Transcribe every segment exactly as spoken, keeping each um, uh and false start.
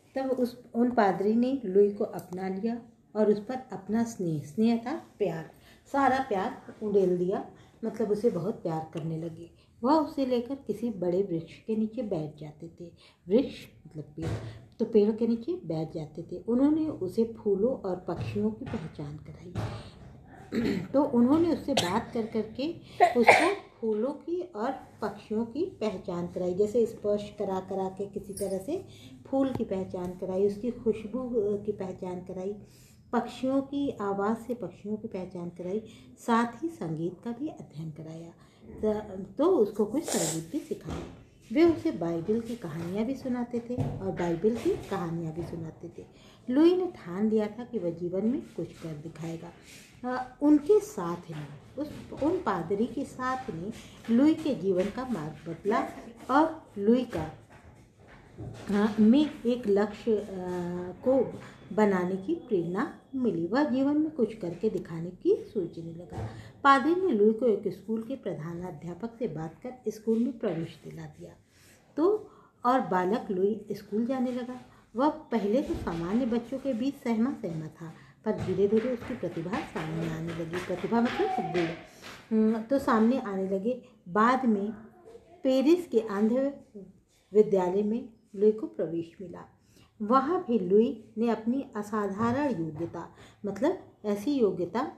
तब उस उन पादरी ने लुई को अपना लिया और उस पर अपना स्नेह स्नेह था प्यार, सारा प्यार उड़ेल दिया। मतलब उसे बहुत प्यार करने लगे। वह उसे लेकर किसी बड़े वृक्ष के नीचे बैठ जाते थे। वृक्ष मतलब पेड़, तो पेड़ के नीचे बैठ जाते थे। उन्होंने उसे फूलों और पक्षियों की पहचान कराई। तो उन्होंने उससे बात कर करके उसको फूलों की और पक्षियों की पहचान कराई, जैसे स्पर्श करा करा के किसी तरह से फूल की पहचान कराई, उसकी खुशबू की पहचान कराई, पक्षियों की आवाज़ से पक्षियों की पहचान कराई, साथ ही संगीत का भी अध्ययन कराया। तो उसको कुछ संगीत भी सिखाया। वे उसे बाइबल की कहानियाँ भी सुनाते थे और बाइबल की कहानियाँ भी सुनाते थे। लुई ने ठान लिया था कि वह जीवन में कुछ कर दिखाएगा। आ, उनके साथ ने उस उन पादरी के साथ ने लुई के जीवन का मार्ग बदला और लुई का आ, में एक लक्ष्य को बनाने की प्रेरणा मिली। वह जीवन में कुछ करके दिखाने की सोचने लगा। पादरी ने लुई को एक स्कूल के प्रधानाध्यापक से बात कर स्कूल में प्रवेश दिला दिया। तो और बालक लुई स्कूल जाने लगा। वह पहले तो सामान्य बच्चों के बीच सहमा सहमा था, पर धीरे धीरे उसकी प्रतिभा सामने आने लगी। प्रतिभा मतलब गुण तो सामने आने लगे। बाद में पेरिस के आंध्र विद्यालय में लुई को प्रवेश मिला। वहाँ भी लुई ने अपनी असाधारण योग्यता, मतलब ऐसी योग्यता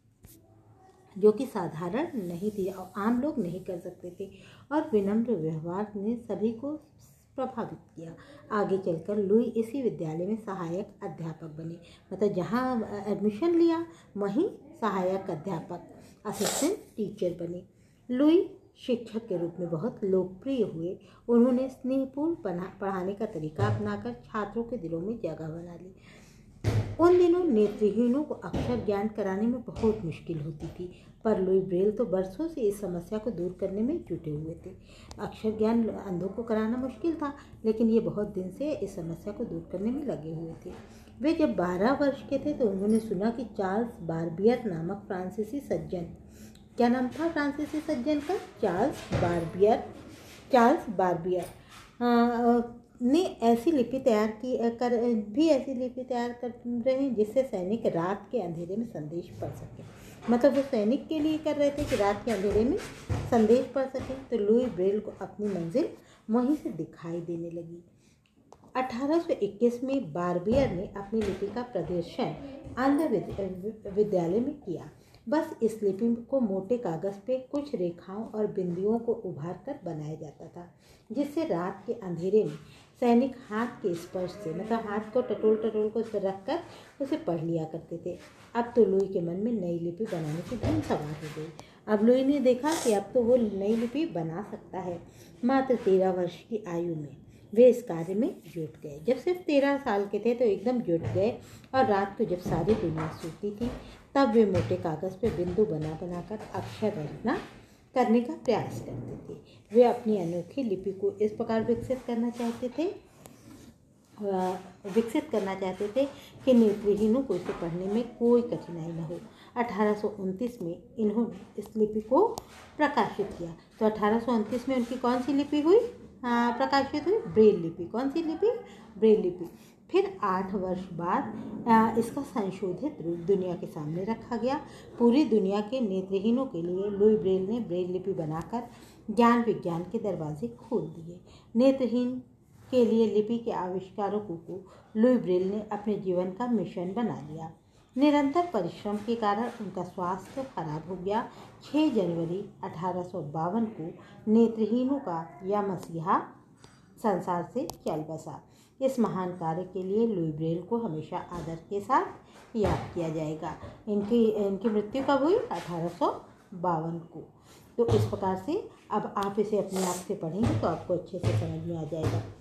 जो कि साधारण नहीं थी और आम लोग नहीं कर सकते थे, और विनम्र व्यवहार ने सभी को प्रभावित किया। आगे चलकर लुई इसी विद्यालय में सहायक अध्यापक बने। मतलब जहाँ एडमिशन लिया वहीं सहायक अध्यापक, असिस्टेंट टीचर बने। लुई शिक्षक के रूप में बहुत लोकप्रिय हुए। उन्होंने स्नेहपूर्ण पढ़ाने का तरीका अपनाकर छात्रों के दिलों में जगह बना ली। उन दिनों नेत्रहीनों को अक्षर ज्ञान कराने में बहुत मुश्किल होती थी, पर लुई ब्रेल तो बरसों से इस समस्या को दूर करने में जुटे हुए थे। अक्षर ज्ञान अंधों को कराना मुश्किल था, लेकिन ये बहुत दिन से इस समस्या को दूर करने में लगे हुए थे। वे जब बारह वर्ष के थे तो उन्होंने सुना कि चार्ल्स बारबियर नामक फ्रांसीसी सज्जन, क्या नाम था फ्रांसीसी सज्जन का? चार्ल्स बारबियर चार्ल्स बारबियर ने ऐसी लिपि तैयार की कर भी ऐसी लिपि तैयार कर रहे हैं जिससे सैनिक रात के अंधेरे में संदेश पढ़ सके। मतलब वो सैनिक के लिए कर रहे थे कि रात के अंधेरे में संदेश पढ़ सके। तो लुई ब्रेल को अपनी मंजिल वहीं से दिखाई देने लगी। अठारह सौ इक्कीस में बारबियर ने अपनी लिपि का प्रदर्शन आंध्र विद्यालय में किया। बस इस लिपि को मोटे कागज पे कुछ रेखाओं और बिंदुओं को उभार कर बनाया जाता था, जिससे रात के अंधेरे में सैनिक हाथ के स्पर्श से, मतलब हाथ को टटोल टटोल को उस पर रख कर उसे पढ़ लिया करते थे। अब तो लुई के मन में नई लिपि बनाने की धुन सवार हो गई। अब लुई ने देखा कि अब तो वो नई लिपि बना सकता है। मात्र तेरह वर्ष की आयु में वे इस कार्य में जुट गए। जब सिर्फ तेरह साल के थे तो एकदम जुट गए, और रात को जब सारी दुनिया सोती थी तब वे मोटे कागज पे बिंदु बना बनाकर अक्षर रचना करने का प्रयास करते थे। वे अपनी अनोखी लिपि को इस प्रकार विकसित करना चाहते थे विकसित करना चाहते थे कि नेत्रहीनों को इसे पढ़ने में कोई कठिनाई न हो। अठारह सौ उनतीस में इन्होंने इस लिपि को प्रकाशित किया। तो अठारह सौ उनतीस में उनकी कौन सी लिपि हुई प्रकाशित हुई? ब्रेल लिपि। कौन सी लिपि? ब्रेल लिपि। फिर आठ वर्ष बाद इसका संशोधित रूप दुनिया के सामने रखा गया। पूरी दुनिया के नेत्रहीनों के लिए लुई ब्रेल ने ब्रेल लिपि बनाकर ज्ञान विज्ञान के दरवाजे खोल दिए। नेत्रहीन के लिए लिपि के आविष्कारकों को लुई ब्रेल ने अपने जीवन का मिशन बना लिया। निरंतर परिश्रम के कारण उनका स्वास्थ्य खराब हो गया। छह जनवरी अठारह सौ बावन को नेत्रहीनों का यह मसीहा संसार से चल बसा। इस महान कार्य के लिए लुई ब्रेल को हमेशा आदर के साथ याद किया जाएगा। इनकी इनकी मृत्यु कब हुई? अठारह सौ बावन को। तो इस प्रकार से अब आप इसे अपने आप से पढ़ेंगे तो आपको अच्छे से समझ में आ जाएगा।